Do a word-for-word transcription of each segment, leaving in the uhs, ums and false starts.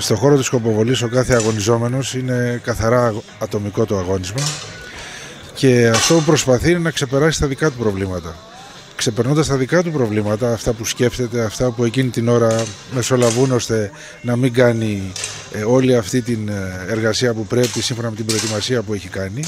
Στον χώρο της σκοποβολής ο κάθε αγωνιζόμενος είναι καθαρά ατομικό το αγώνισμα και αυτό που προσπαθεί είναι να ξεπεράσει τα δικά του προβλήματα. Ξεπερνώντας τα δικά του προβλήματα, αυτά που σκέφτεται, αυτά που εκείνη την ώρα μεσολαβούν ώστε να μην κάνει ε, όλη αυτή την εργασία που πρέπει σύμφωνα με την προετοιμασία που έχει κάνει,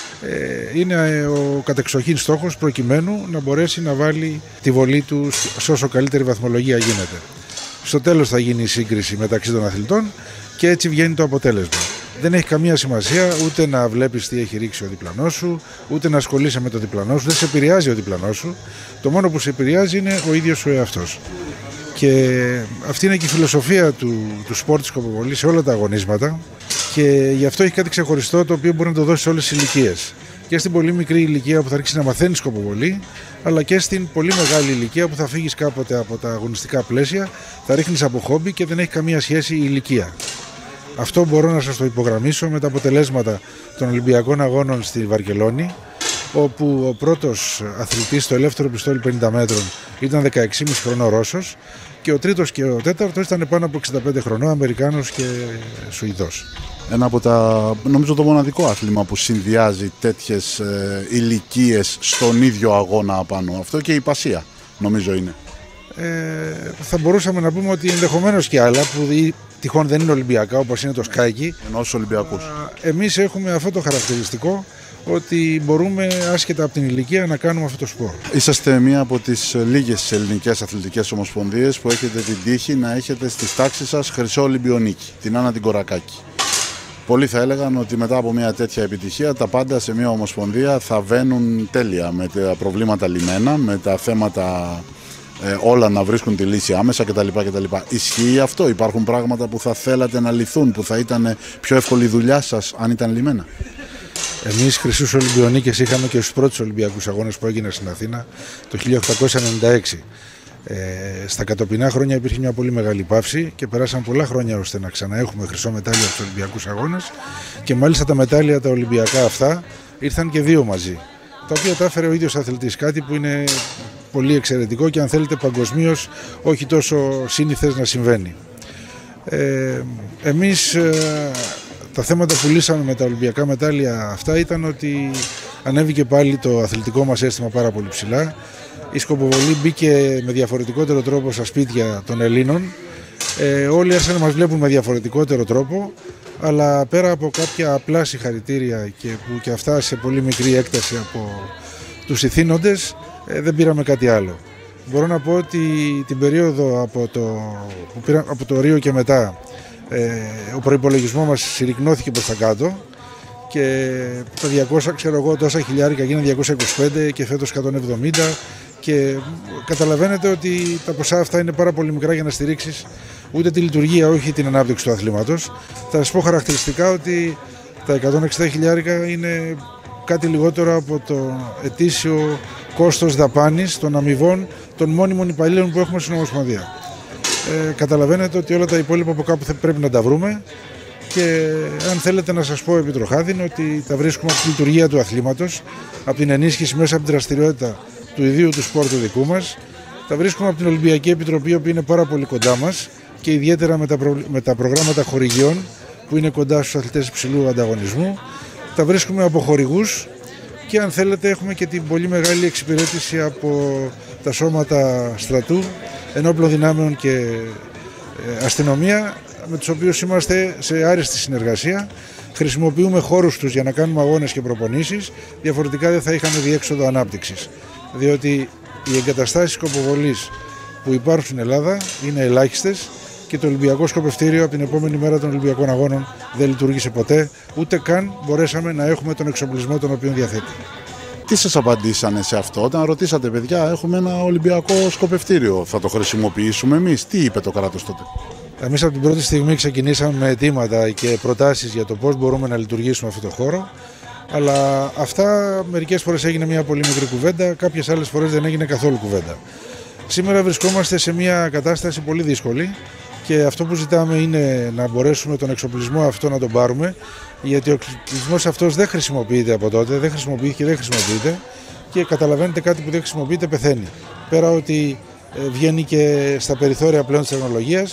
ε, είναι ο κατεξοχήν στόχος προκειμένου να μπορέσει να βάλει τη βολή του σε όσο καλύτερη βαθμολογία γίνεται. Στο τέλος θα γίνει η σύγκριση μεταξύ των αθλητών και έτσι βγαίνει το αποτέλεσμα. Δεν έχει καμία σημασία ούτε να βλέπεις τι έχει ρίξει ο διπλανός σου, ούτε να ασχολείσαι με το διπλανό σου, δεν σε επηρεάζει ο διπλανός σου. Το μόνο που σε επηρεάζει είναι ο ίδιος ο εαυτός. Και αυτή είναι και η φιλοσοφία του, του σπορ της σκοποβολής σε όλα τα αγωνίσματα και γι' αυτό έχει κάτι ξεχωριστό το οποίο μπορεί να το δώσει σε όλες τις ηλικίες. Και στην πολύ μικρή ηλικία που θα αρχίσει να μαθαίνει σκοποβολή, αλλά και στην πολύ μεγάλη ηλικία που θα φύγεις κάποτε από τα αγωνιστικά πλαίσια, θα ρίχνεις από χόμπι και δεν έχει καμία σχέση η ηλικία. Αυτό μπορώ να σας το υπογραμμίσω με τα αποτελέσματα των Ολυμπιακών Αγώνων στη Βαρκελόνη, όπου ο πρώτος αθλητής στο ελεύθερο πιστόλι πενήντα μέτρων ήταν δεκαέξι κόμμα πέντε χρονών Ρώσος και ο τρίτος και ο τέταρτος ήταν πάνω από εξήντα πέντε χρονών Αμερικάνος και Σουηδός. Ένα από τα, νομίζω το μοναδικό άθλημα που συνδυάζει τέτοιες ε, ηλικίες στον ίδιο αγώνα απάνω. Αυτό και η πασία νομίζω είναι. Ε, θα μπορούσαμε να πούμε ότι ενδεχομένως και άλλα που τυχόν δεν είναι Ολυμπιακά όπως είναι το σκάκι. Ενώ στους Ολυμπιακούς. Εμείς έχουμε αυτό το χαρακτηριστικό ότι μπορούμε άσχετα από την ηλικία να κάνουμε αυτό το σπορ. Είσαστε μία από τις λίγες ελληνικές αθλητικές ομοσπονδίες που έχετε την τύχη να έχετε στις τάξεις σας χρυσό Ολυμπιονίκη, την Άννα την Κορακάκη. Πολλοί θα έλεγαν ότι μετά από μια τέτοια επιτυχία τα πάντα σε μια ομοσπονδία θα βαίνουν τέλεια, με τα προβλήματα λυμμένα, με τα θέματα ε, όλα να βρίσκουν τη λύση άμεσα κτλ. κτλ. Ισχύει αυτό? Υπάρχουν πράγματα που θα θέλατε να λυθούν, που θα ήταν πιο εύκολη η δουλειά σας αν ήταν λυμμένα? Εμείς χρυσούς Ολυμπιονίκες είχαμε και στους πρώτους Ολυμπιακούς Αγώνες που έγιναν στην Αθήνα το χίλια οκτακόσια ενενήντα έξι. Ε, στα κατοπινά χρόνια υπήρχε μια πολύ μεγάλη παύση και περάσαν πολλά χρόνια ώστε να ξαναέχουμε χρυσό μετάλλιο από τους Ολυμπιακούς Αγώνες και μάλιστα τα μετάλλια τα Ολυμπιακά αυτά ήρθαν και δύο μαζί, τα οποία τα έφερε ο ίδιος αθλητής, κάτι που είναι πολύ εξαιρετικό και αν θέλετε παγκοσμίως όχι τόσο σύνηθες να συμβαίνει. Ε, εμείς ε, τα θέματα που λύσαμε με τα Ολυμπιακά μετάλλια αυτά ήταν ότι ανέβηκε πάλι το αθλητικό μας αίσθημα πάρα πολύ ψηλά. Η σκοποβολή μπήκε με διαφορετικότερο τρόπο στα σπίτια των Ελλήνων. Ε, όλοι άρχισαν να μας βλέπουν με διαφορετικότερο τρόπο, αλλά πέρα από κάποια απλά συγχαρητήρια και που και αυτά σε πολύ μικρή έκταση από τους ηθήνοντες, ε, δεν πήραμε κάτι άλλο. Μπορώ να πω ότι την περίοδο από το, που πήρα, από το Ρίο και μετά, ε, ο προϋπολογισμός μας συρρικνώθηκε προς τα κάτω και τα διακόσια ξέρω εγώ, τόσα χιλιάρικα γίνανε διακόσια είκοσι πέντε και φέτος εκατόν εβδομήντα. Και καταλαβαίνετε ότι τα ποσά αυτά είναι πάρα πολύ μικρά για να στηρίξεις ούτε τη λειτουργία, όχι την ανάπτυξη του αθλήματος. Θα σας πω χαρακτηριστικά ότι τα εκατόν εξήντα χιλιάρικα είναι κάτι λιγότερο από το ετήσιο κόστος δαπάνης των αμοιβών των μόνιμων υπαλλήλων που έχουμε στην Ομοσπονδία. Ε, καταλαβαίνετε ότι όλα τα υπόλοιπα από κάπου θα πρέπει να τα βρούμε και αν θέλετε να σας πω επί τροχάδιν ότι τα βρίσκουμε από τη λειτουργία του αθλήματος, από την ενίσχυση μέσα από την δραστηριότητα του ιδίου του σπορ του δικού μας. Τα βρίσκουμε από την Ολυμπιακή Επιτροπή, που είναι πάρα πολύ κοντά μας και ιδιαίτερα με τα, προ... με τα προγράμματα χορηγιών που είναι κοντά στους αθλητές υψηλού ανταγωνισμού. Τα βρίσκουμε από χορηγούς και αν θέλετε έχουμε και την πολύ μεγάλη εξυπηρέτηση από τα σώματα στρατού, ενόπλων δυνάμεων και αστυνομία, με τους οποίους είμαστε σε άριστη συνεργασία. Χρησιμοποιούμε χώρους τους για να κάνουμε αγώνες και προπονήσεις, διαφορετικά δεν θα είχαμε διέξοδο ανάπτυξης. Διότι οι εγκαταστάσεις σκοποβολής που υπάρχουν στην Ελλάδα είναι ελάχιστες και το Ολυμπιακό Σκοπευτήριο από την επόμενη μέρα των Ολυμπιακών Αγώνων δεν λειτουργήσε ποτέ, ούτε καν μπορέσαμε να έχουμε τον εξοπλισμό τον οποίο διαθέτει. Τι σας απαντήσανε σε αυτό όταν ρωτήσατε, παιδιά, έχουμε ένα Ολυμπιακό Σκοπευτήριο, θα το χρησιμοποιήσουμε εμείς? Τι είπε το κράτος τότε? Εμείς από την πρώτη στιγμή ξεκινήσαμε με αιτήματα και προτάσεις για το πώς μπορούμε να λειτουργήσουμε αυτό το χώρο. Αλλά αυτά μερικές φορές έγινε μια πολύ μικρή κουβέντα, κάποιες άλλες φορές δεν έγινε καθόλου κουβέντα. Σήμερα βρισκόμαστε σε μια κατάσταση πολύ δύσκολη και αυτό που ζητάμε είναι να μπορέσουμε τον εξοπλισμό αυτό να τον πάρουμε, γιατί ο εξοπλισμός αυτός δεν χρησιμοποιείται από τότε, δεν χρησιμοποιήθηκε, δεν χρησιμοποιείται και καταλαβαίνετε κάτι που δεν χρησιμοποιείται πεθαίνει. Πέρα ότι βγαίνει και στα περιθώρια πλέον της τεχνολογίας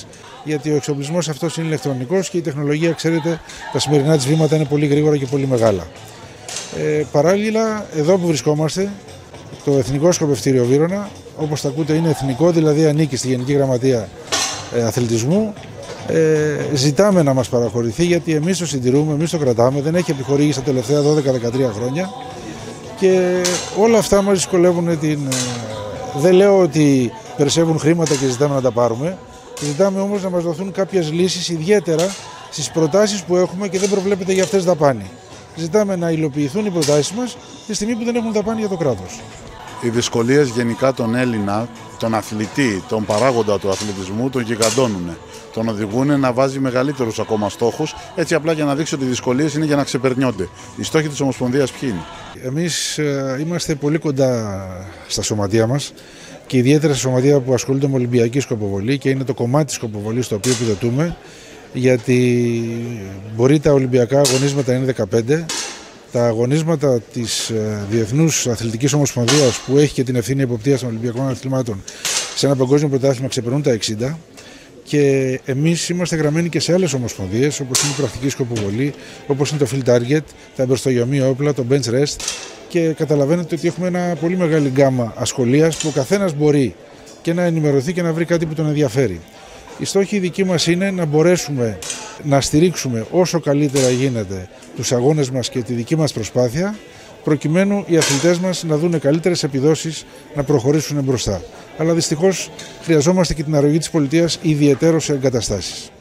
γιατί ο εξοπλισμός αυτός είναι ηλεκτρονικός και η τεχνολογία, ξέρετε, τα σημερινά της βήματα είναι πολύ γρήγορα και πολύ μεγάλα. Ε, παράλληλα, εδώ που βρισκόμαστε, το Εθνικό Σκοπευτήριο Βύρωνα, όπως τα ακούτε, είναι εθνικό, δηλαδή ανήκει στη Γενική Γραμματεία ε, Αθλητισμού. Ε, ζητάμε να μας παραχωρηθεί, γιατί εμείς το συντηρούμε, εμείς το κρατάμε, δεν έχει επιχορήγηση τα τελευταία δώδεκα με δεκατρία χρόνια και όλα αυτά μας δυσκολεύουν την... Ε, δεν λέω ότι περισσεύουν χρήματα και ζητάμε να τα πάρουμε, ζητάμε όμως να μας δοθούν κάποιες λύσεις, ιδιαίτερα στις προτάσεις που έχουμε και δεν προβλέπεται για αυτές δαπάνη. Ζητάμε να υλοποιηθούν οι προτάσεις μας τη στιγμή που δεν έχουν δαπάνη για το κράτος. Οι δυσκολίες γενικά τον Έλληνα, τον αθλητή, τον παράγοντα του αθλητισμού, τον γιγαντώνουν. Τον οδηγούν να βάζει μεγαλύτερους ακόμα στόχους, έτσι απλά για να δείξει ότι οι δυσκολίες είναι για να ξεπερνιόνται. Οι στόχοι της Ομοσπονδίας ποιοι είναι? Εμείς ε, είμαστε πολύ κοντά στα σωματεία μας και ιδιαίτερα στα σωματεία που ασχολούνται με Ολυμπιακή σκοποβολή και είναι το κομμάτι της σκοποβολής στο οποίο επιδοτούμε, γιατί μπορεί τα Ολυμπιακά αγωνίσματα είναι δεκαπέντε. Τα αγωνίσματα της Διεθνούς Αθλητικής Ομοσπονδίας, που έχει και την ευθύνη εποπτείας των Ολυμπιακών Αθλημάτων σε ένα παγκόσμιο πρωτάθλημα, ξεπερνούν τα εξήντα. Και εμείς είμαστε γραμμένοι και σε άλλες ομοσπονδίες, όπως είναι η πρακτική σκοποβολή, όπως είναι το field target, τα εμπεριστογειωμία όπλα, το bench rest. Και καταλαβαίνετε ότι έχουμε ένα πολύ μεγάλη γκάμα ασχολίας που ο καθένας μπορεί και να ενημερωθεί και να βρει κάτι που τον ενδιαφέρει. Η στόχη δική μας είναι να μπορέσουμε να στηρίξουμε όσο καλύτερα γίνεται τους αγώνες μας και τη δική μας προσπάθεια, προκειμένου οι αθλητές μας να δουν καλύτερες επιδόσεις, να προχωρήσουν μπροστά. Αλλά δυστυχώς χρειαζόμαστε και την αρρωγή της πολιτείας, ιδιαιτέρως σε εγκαταστάσεις.